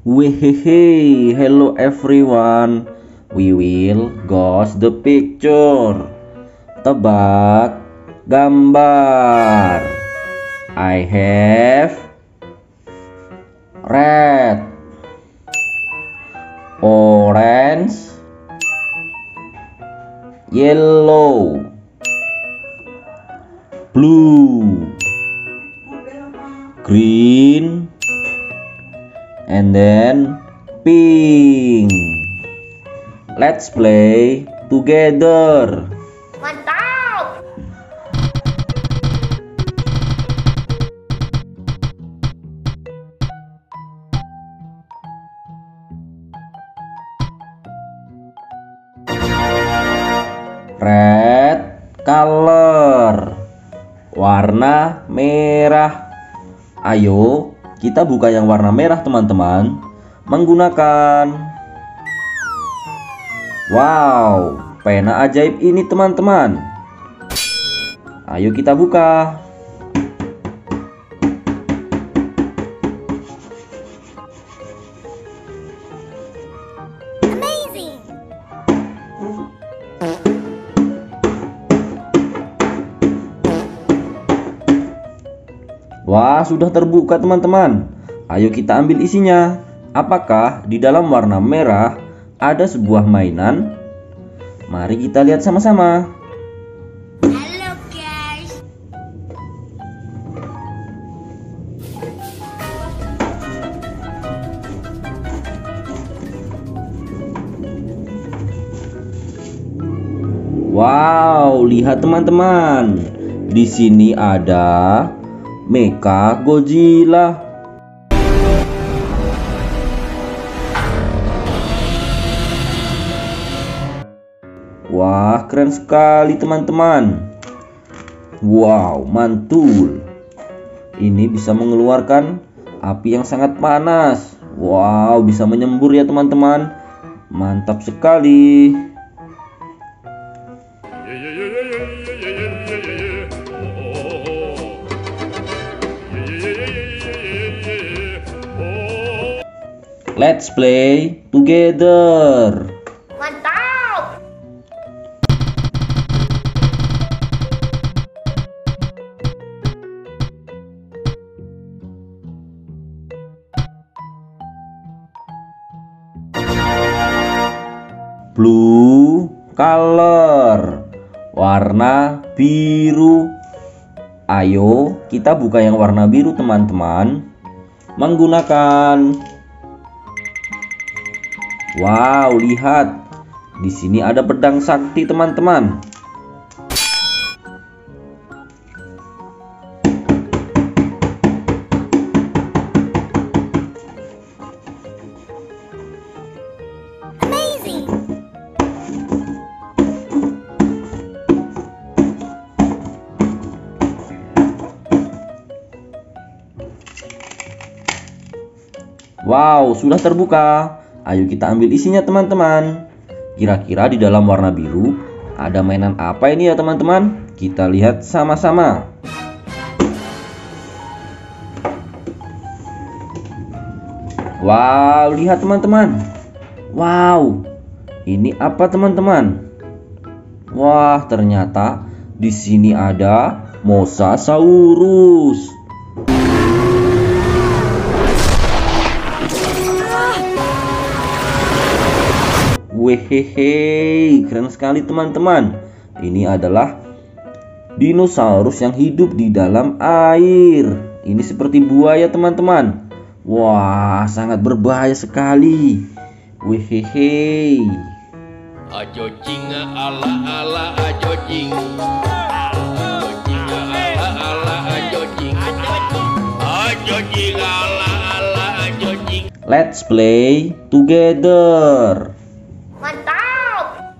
Wehehe, hello everyone. We will ghost the picture. Tebak gambar. I have red, orange, yellow, blue, green, and then pink. Let's play together. Mantap! Red color, warna merah. Ayo kita buka yang warna merah teman-teman, menggunakan pena ajaib ini teman-teman. Ayo kita buka. Amazing! Wah, sudah terbuka teman-teman. Ayo kita ambil isinya. Apakah di dalam warna merah ada sebuah mainan? Mari kita lihat sama-sama. Halo guys! Wow, lihat teman-teman. Di sini ada Mecha Godzilla. Wah, keren sekali teman-teman. Wow, mantul. Ini bisa mengeluarkan api yang sangat panas. Wow, bisa menyembur ya teman-teman. Mantap sekali. Let's play together. Mantap! Blue color, warna biru. Ayo kita buka yang warna biru teman-teman, menggunakan lihat. Di sini ada pedang sakti teman-teman. Amazing! Wow, sudah terbuka. Ayo kita ambil isinya teman-teman. Kira-kira di dalam warna biru ada mainan apa ini ya teman-teman? Kita lihat sama-sama. Wow, lihat teman-teman. Wow, ini apa teman-teman? Wah, ternyata di sini ada Mosasaurus. Wehehe, keren sekali teman-teman. Ini adalah dinosaurus yang hidup di dalam air. Ini seperti buaya teman-teman. Wah, sangat berbahaya sekali. Wehehe. Ajo cinga ala ala ajo cing. Ajo cinga ala ala ajo cing. Ajo cinga ala ala ajo cing. Let's play together. Mantap!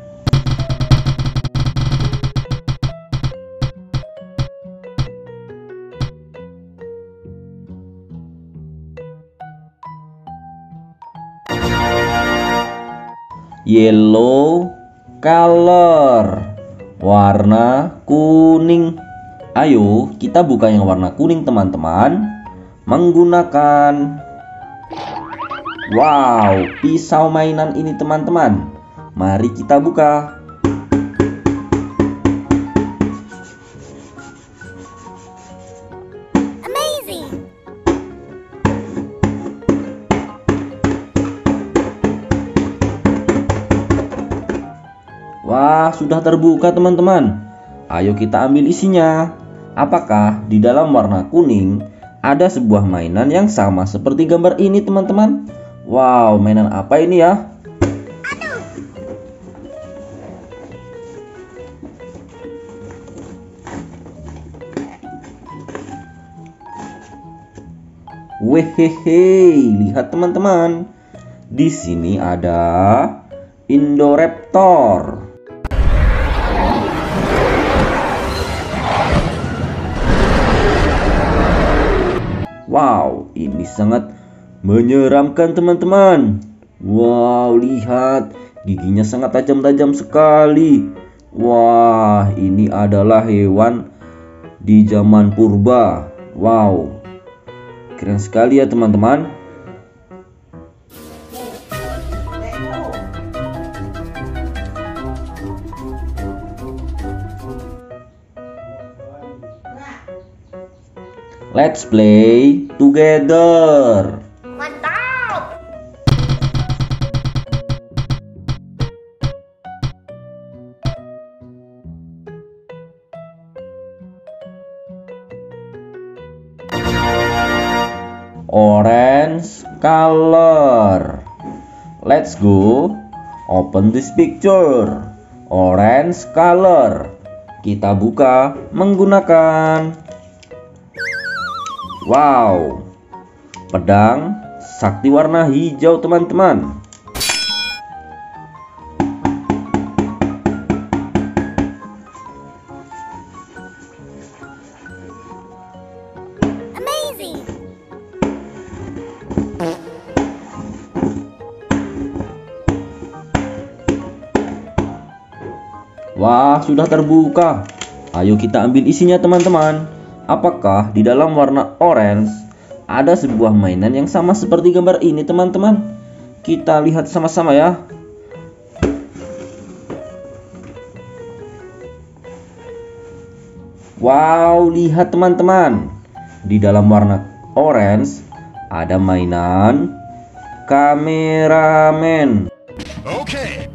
Yellow color, warna kuning. Ayo kita buka yang warna kuning teman-teman, menggunakan Wow, pisau mainan ini teman-teman. Mari kita buka. Amazing. Wah, sudah terbuka teman-teman. Ayo kita ambil isinya. Apakah di dalam warna kuning ada sebuah mainan yang sama seperti gambar ini teman-teman? Wow, mainan apa ini ya? Wehehe, lihat teman-teman. Di sini ada Indoraptor. Wow, ini sangat menyeramkan teman-teman. Wow, lihat giginya sangat tajam-tajam sekali. Wah, ini adalah hewan di zaman purba. Wow, keren sekali ya teman-teman. Let's play together. Mantap. Orange color. Let's go. Open this picture. Orange color. Kita buka menggunakan wow, pedang sakti warna hijau teman-teman. Amazing. Wah, sudah terbuka. Ayo kita ambil isinya teman-teman. Apakah di dalam warna orange ada sebuah mainan yang sama seperti gambar ini teman-teman? Kita lihat sama-sama ya. Wow, lihat teman-teman. Di dalam warna orange ada mainan kameramen. Okay.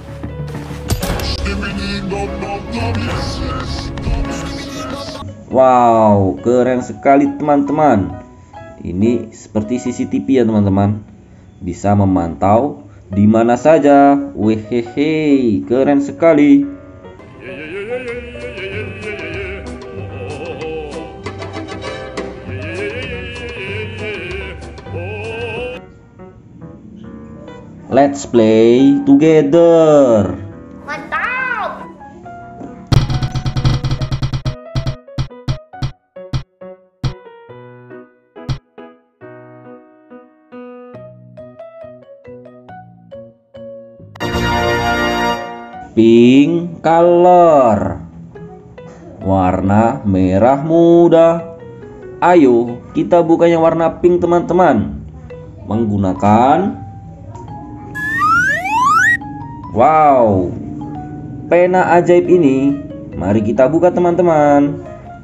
Wow, keren sekali teman-teman. Ini seperti CCTV ya teman-teman. Bisa memantau di mana saja. Wehehe, keren sekali. Let's play together. Mantap. Pink color. Warna merah muda. Ayo kita buka yang warna pink teman-teman. Menggunakan wow, pena ajaib ini. Mari kita buka teman-teman.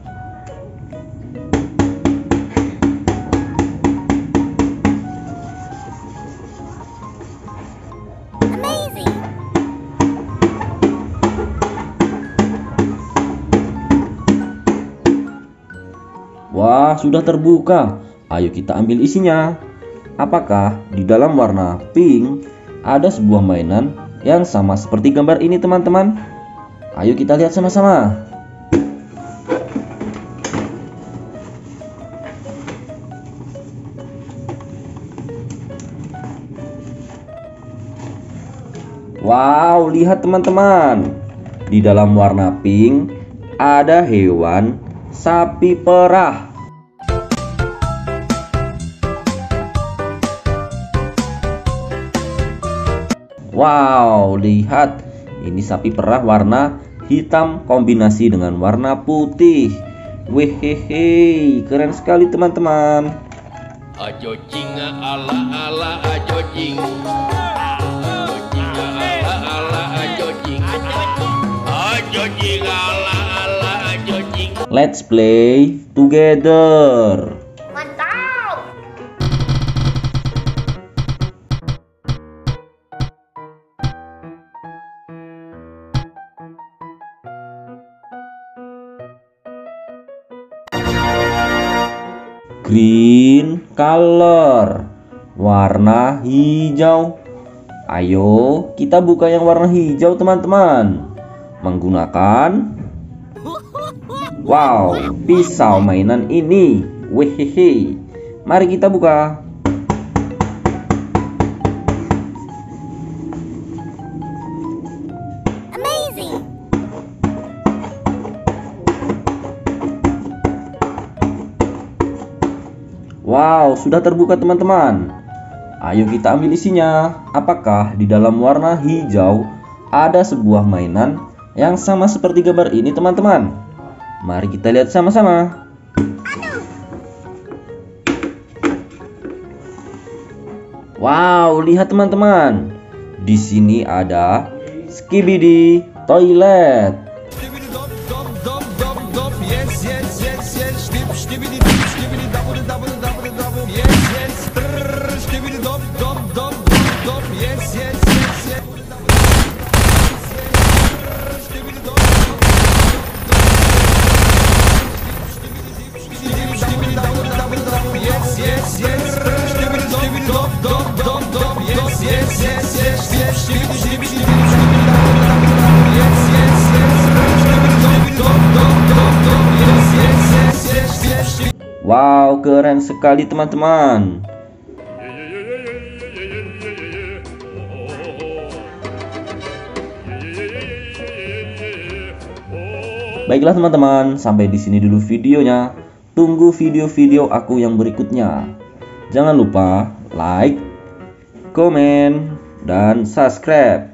Amazing. Wah, sudah terbuka. Ayo kita ambil isinya. Apakah di dalam warna pink ada sebuah mainan yang sama seperti gambar ini teman-teman? Ayo kita lihat sama-sama. Wow, lihat teman-teman. Di dalam warna pink ada hewan sapi perah. Wow, lihat. Ini sapi perah warna hitam kombinasi dengan warna putih. Wehehe, keren sekali teman-teman. Ajo jinga ala ala ajo jing. Ajo jinga ala ala ajo jing. Ajo jinga ala ala ajo jing. Let's play together. Mantap. Green color, warna hijau. Ayo kita buka yang warna hijau teman-teman, menggunakan wow, pisau mainan ini. Wehehe, mari kita buka. Amazing. Wow, sudah terbuka teman-teman. Ayo kita ambil isinya. Apakah di dalam warna hijau ada sebuah mainan yang sama seperti gambar ini teman-teman? Mari kita lihat sama-sama. Wow, lihat teman-teman. Di sini ada Skibidi Toilet. Wow, keren sekali teman-teman. Baiklah teman-teman, sampai di sini dulu videonya. Tunggu video-video aku yang berikutnya. Jangan lupa like, komen, dan subscribe.